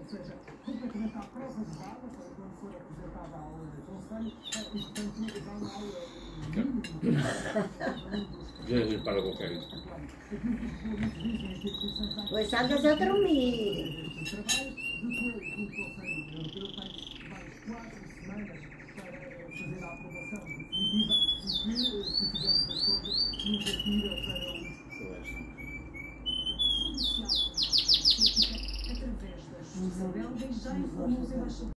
seja, completamente à prova de bala, para quando for apresentada a aula de conselho, e portanto vai lá Jesus para qualquer um. Pois andas a dormir. Através das Isabel, já informou os embaixadores.